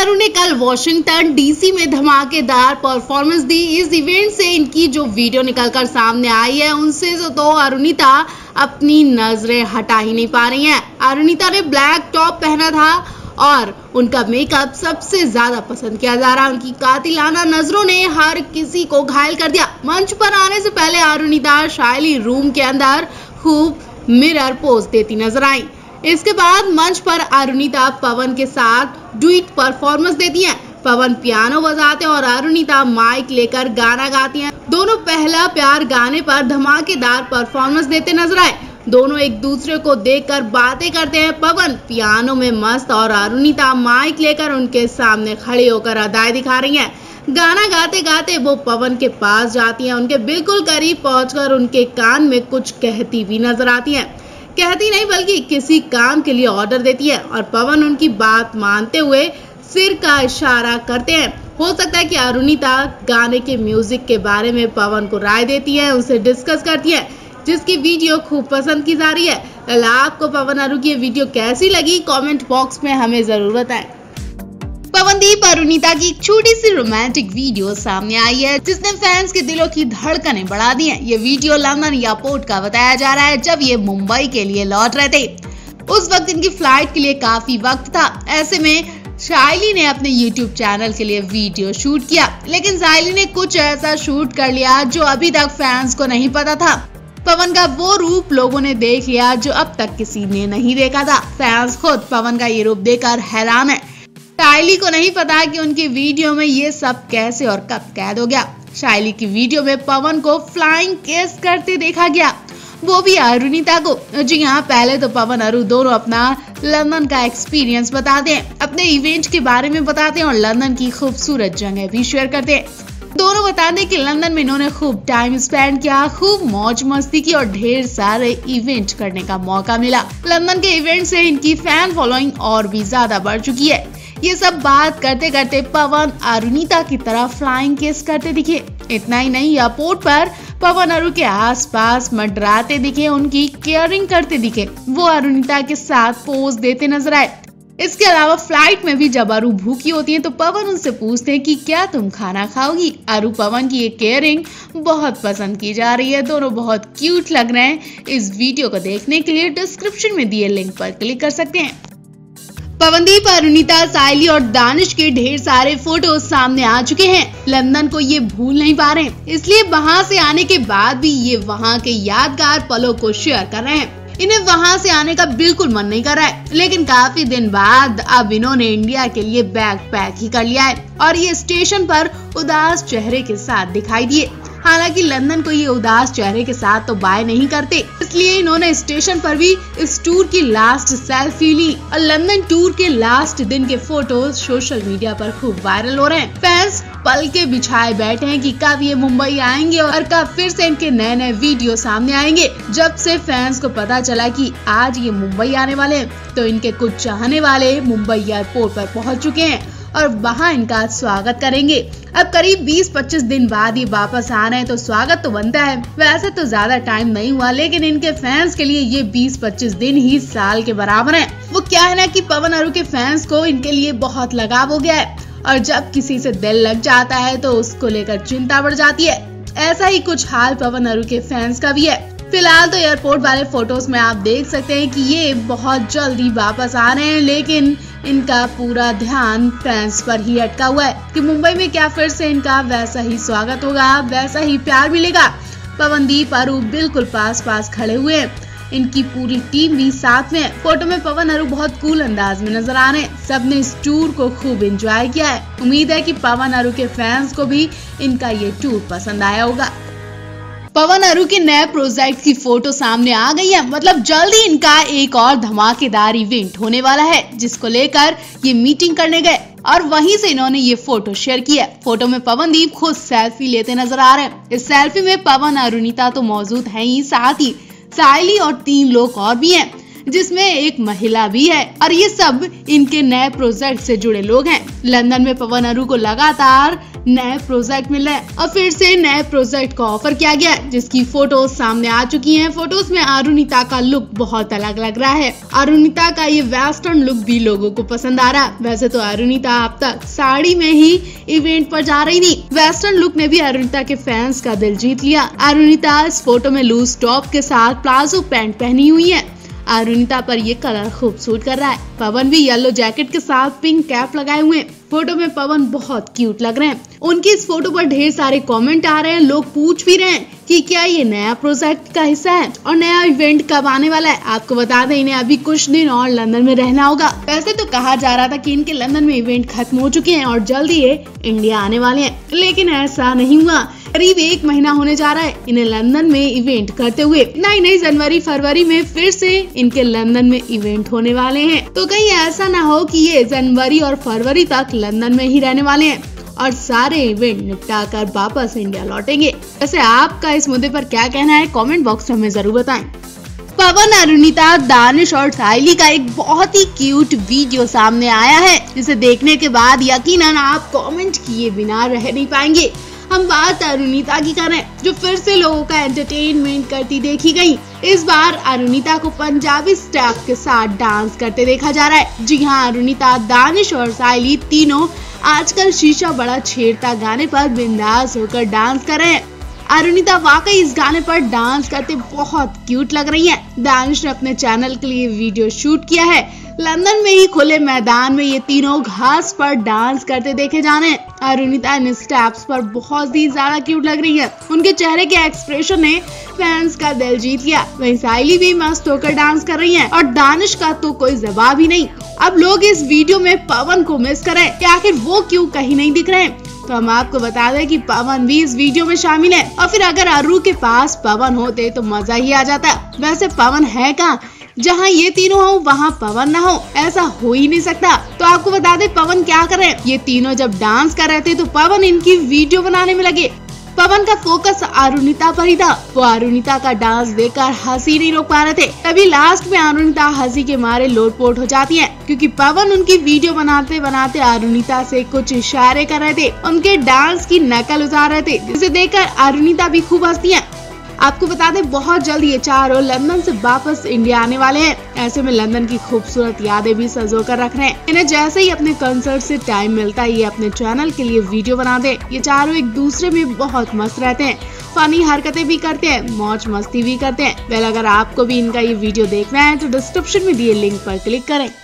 अरु ने कल वॉशिंगटन डीसी में धमाकेदार परफॉर्मेंस दी। इस इवेंट से इनकी जो वीडियो निकलकर सामने आई है उनसे तो अरुणिता अपनी नजरें हटा ही नहीं पा रही हैं। अरुणिता ने ब्लैक टॉप पहना था और उनका मेकअप सबसे ज्यादा पसंद किया जा रहा। उनकी कातिलाना नजरों ने हर किसी को घायल कर दिया। मंच पर आने से पहले अरुणिता शायली रूम के अंदर खूब मिरर पोज देती नजर आई। इसके बाद मंच पर अरुणिता पवन के साथ डुएट परफॉर्मेंस देती हैं। पवन पियानो बजाते हैं और अरुणिता माइक लेकर गाना गाती हैं। दोनों पहला प्यार गाने पर धमाकेदार परफॉर्मेंस देते नजर आए। दोनों एक दूसरे को देखकर बातें करते हैं। पवन पियानो में मस्त और अरुणिता माइक लेकर उनके सामने खड़े होकर अदाएं दिखा रही हैं। गाना गाते गाते वो पवन के पास जाती हैं, उनके बिल्कुल करीब पहुंचकर उनके कान में कुछ कहती भी नजर आती हैं। कहती नहीं बल्कि किसी काम के लिए ऑर्डर देती है और पवन उनकी बात मानते हुए सिर का इशारा करते हैं। हो सकता है कि अरुणिता गाने के म्यूजिक के बारे में पवन को राय देती है, उनसे डिस्कस करती है, जिसकी वीडियो खूब पसंद की जा रही है। आपको पवन अरु की वीडियो कैसी लगी कमेंट बॉक्स में हमें जरूर बताएं। पवनदीप अरुणिता की एक छोटी सी रोमांटिक वीडियो सामने आई है जिसने फैंस के दिलों की धड़कनें बढ़ा दी हैं। ये वीडियो लंदन एयरपोर्ट का बताया जा रहा है जब ये मुंबई के लिए लौट रहे थे। उस वक्त इनकी फ्लाइट के लिए काफी वक्त था। ऐसे में शायली ने अपने YouTube चैनल के लिए वीडियो शूट किया, लेकिन शायली ने कुछ ऐसा शूट कर लिया जो अभी तक फैंस को नहीं पता था। पवन का वो रूप लोगों ने देख लिया जो अब तक किसी ने नहीं देखा था। फैंस खुद पवन का ये रूप देखकर हैरान है। शायली को नहीं पता कि उनकी वीडियो में ये सब कैसे और कब कैद हो गया। शायली की वीडियो में पवन को फ्लाइंग किस करते देखा गया, वो भी अरुणिता को। जी हाँ, पहले तो पवन अरु दोनों अपना लंदन का एक्सपीरियंस बताते हैं, अपने इवेंट के बारे में बताते हैं और लंदन की खूबसूरत जगह भी शेयर करते हैं। दोनों बताते हैं कि लंदन में इन्होंने खूब टाइम स्पेंड किया, खूब मौज मस्ती की और ढेर सारे इवेंट करने का मौका मिला। लंदन के इवेंट से इनकी फैन फॉलोइंग और भी ज्यादा बढ़ चुकी है। ये सब बात करते करते पवन अरुणिता की तरह फ्लाइंग किस करते दिखे। इतना ही नहीं, एयरपोर्ट पर पवन अरु के आसपास मंडराते दिखे, उनकी केयरिंग करते दिखे। वो अरुणिता के साथ पोज देते नजर आए। इसके अलावा फ्लाइट में भी जब अरु भूखी होती है तो पवन उनसे पूछते हैं कि क्या तुम खाना खाओगी। अरु पवन की ये केयरिंग बहुत पसंद की जा रही है। दोनों बहुत क्यूट लग रहे हैं। इस वीडियो को देखने के लिए डिस्क्रिप्शन में दिए लिंक पर क्लिक कर सकते हैं। पवनदीप अरुणिता शायली और दानिश के ढेर सारे फोटोज सामने आ चुके हैं। लंदन को ये भूल नहीं पा रहे, इसलिए वहाँ से आने के बाद भी ये वहाँ के यादगार पलों को शेयर कर रहे हैं। इन्हें वहाँ से आने का बिल्कुल मन नहीं कर रहा है, लेकिन काफी दिन बाद अब इन्होंने इंडिया के लिए बैग पैक ही कर लिया है और ये स्टेशन पर उदास चेहरे के साथ दिखाई दिए। हालांकि लंदन को ये उदास चेहरे के साथ तो बाय नहीं करते, इसलिए इन्होंने स्टेशन पर भी इस टूर की लास्ट सेल्फी ली और लंदन टूर के लास्ट दिन के फोटोज सोशल मीडिया पर खूब वायरल हो रहे हैं। फैंस पल के बिछाए बैठे हैं कि कब ये मुंबई आएंगे और कब फिर से इनके नए नए वीडियो सामने आएंगे। जब से फैंस को पता चला कि आज ये मुंबई आने वाले हैं तो इनके कुछ चाहने वाले मुंबई एयरपोर्ट पर पहुंच चुके हैं और वहां इनका स्वागत करेंगे। अब करीब 20-25 दिन बाद ये वापस आ रहे हैं तो स्वागत तो बनता है। वैसे तो ज्यादा टाइम नहीं हुआ, लेकिन इनके फैंस के लिए ये 20-25 दिन ही साल के बराबर हैं। वो क्या है ना कि पवन अरु के फैंस को इनके लिए बहुत लगाव हो गया है और जब किसी से दिल लग जाता है तो उसको लेकर चिंता बढ़ जाती है। ऐसा ही कुछ हाल पवन अरु के फैंस का भी है। फिलहाल तो एयरपोर्ट वाले फोटोज में आप देख सकते हैं कि ये बहुत जल्दी वापस आ रहे हैं, लेकिन इनका पूरा ध्यान फैंस पर ही अटका हुआ है कि मुंबई में क्या फिर से इनका वैसा ही स्वागत होगा, वैसा ही प्यार मिलेगा। पवनदीप अरु बिल्कुल पास पास खड़े हुए हैं, इनकी पूरी टीम भी साथ में है। फोटो में पवन अरु बहुत कूल अंदाज में नजर आ रहे हैं। सबने इस टूर को खूब एंजॉय किया है। उम्मीद है कि पवन अरु के फैंस को भी इनका ये टूर पसंद आया होगा। पवन अरु के नए प्रोजेक्ट की फोटो सामने आ गई है। मतलब जल्दी इनका एक और धमाकेदार इवेंट होने वाला है, जिसको लेकर ये मीटिंग करने गए और वहीं से इन्होंने ये फोटो शेयर किया। फोटो में पवनदीप खुद सेल्फी लेते नजर आ रहे हैं। इस सेल्फी में पवन अरुणिता तो मौजूद है ही, साथ ही शायली और 3 लोग और भी हैं, जिसमें एक महिला भी है और ये सब इनके नए प्रोजेक्ट से जुड़े लोग हैं। लंदन में पवन अरु को लगातार नए प्रोजेक्ट मिल रहे हैं और फिर से नए प्रोजेक्ट का ऑफर किया गया है, जिसकी फोटोज सामने आ चुकी हैं। फोटोज में अरुणिता का लुक बहुत अलग लग रहा है। अरुणिता का ये वेस्टर्न लुक भी लोगों को पसंद आ रहा है। वैसे तो अरुणिता अब तक साड़ी में ही इवेंट पर जा रही थी। वेस्टर्न लुक ने भी अरुणिता के फैंस का दिल जीत लिया। अरुणिता इस फोटो में लूज टॉप के साथ प्लाजो पैंट पहनी हुई है। अरुणिता पर ये कलर खूब सूट कर रहा है। पवन भी येलो जैकेट के साथ पिंक कैप लगाए हुए हैं। फोटो में पवन बहुत क्यूट लग रहे हैं। उनकी इस फोटो पर ढेर सारे कमेंट आ रहे हैं। लोग पूछ भी रहे हैं कि क्या ये नया प्रोजेक्ट का हिस्सा है और नया इवेंट कब आने वाला है। आपको बता दें, इन्हें अभी कुछ दिन और लंदन में रहना होगा। वैसे तो कहा जा रहा था कि इनके लंदन में इवेंट खत्म हो चुके हैं और जल्दी ये इंडिया आने वाले हैं, लेकिन ऐसा नहीं हुआ। करीब 1 महीना होने जा रहा है इन्हें लंदन में इवेंट करते हुए। नहीं जनवरी फरवरी में फिर से इनके लंदन में इवेंट होने वाले हैं। तो कहीं ऐसा ना हो कि ये जनवरी और फरवरी तक लंदन में ही रहने वाले हैं और सारे इवेंट निपटा कर वापस इंडिया लौटेंगे। वैसे आपका इस मुद्दे पर क्या कहना है, कमेंट बॉक्स में हमें जरूर बताएं। पवन, अरुणिता, दानिश और साइली का एक बहुत ही क्यूट वीडियो सामने आया है, जिसे देखने के बाद यकीनन आप कमेंट किए बिना रह नहीं पाएंगे। हम बात अरुणिता की करें, जो फिर से लोगों का एंटरटेनमेंट करती देखी गई। इस बार अरुणिता को पंजाबी स्टेप के साथ डांस करते देखा जा रहा है। जी हाँ, अरुणिता, दानिश और साइली तीनों आजकल शीशा बड़ा छेड़ता गाने पर बिंदास होकर डांस कर रहे हैं। अरुणिता वाकई इस गाने पर डांस करते बहुत क्यूट लग रही है। दानिश ने अपने चैनल के लिए वीडियो शूट किया है। लंदन में ही खुले मैदान में ये तीनों घास पर डांस करते देखे जाने। अरुणिता इन स्टेप्स पर बहुत ही ज्यादा क्यूट लग रही है। उनके चेहरे के एक्सप्रेशन ने फैंस का दिल जीत लिया। वहीं साइली भी मस्त होकर डांस कर रही है और दानिश का तो कोई जवाब ही नहीं। अब लोग इस वीडियो में पवन को मिस करें कि आखिर वो क्यों कहीं नहीं दिख रहे। तो हम आपको बता दें कि पवन भी इस वीडियो में शामिल है और फिर अगर अरु के पास पवन होते तो मजा ही आ जाता। वैसे पवन है कहाँ? जहाँ ये तीनों हो वहाँ पवन ना हो, ऐसा हो ही नहीं सकता। तो आपको बता दें पवन क्या कर रहे हैं। ये तीनों जब डांस कर रहे थे तो पवन इनकी वीडियो बनाने में लगे। पवन का फोकस अरुणिता पर ही था। वो अरुणिता का डांस देखकर हंसी नहीं रोक पा रहे थे। तभी लास्ट में अरुणिता हंसी के मारे लोटपोट हो जाती है, क्योंकि पवन उनकी वीडियो बनाते बनाते अरुणिता से कुछ इशारे कर रहे थे, उनके डांस की नकल उतार रहे थे, जिसे देखकर अरुणिता भी खूब हंसती है। आपको बता दें बहुत जल्द ये चारों लंदन से वापस इंडिया आने वाले हैं। ऐसे में लंदन की खूबसूरत यादें भी संजो कर रख रहे हैं। इन्हें जैसे ही अपने कंसर्ट से टाइम मिलता है ये अपने चैनल के लिए वीडियो बनाते हैं। ये चारों एक दूसरे में बहुत मस्त रहते हैं, फनी हरकतें भी करते हैं, मौज मस्ती भी करते हैं। वेल, अगर आपको भी इनका ये वीडियो देखना है तो डिस्क्रिप्शन में दिए लिंक पर क्लिक करें।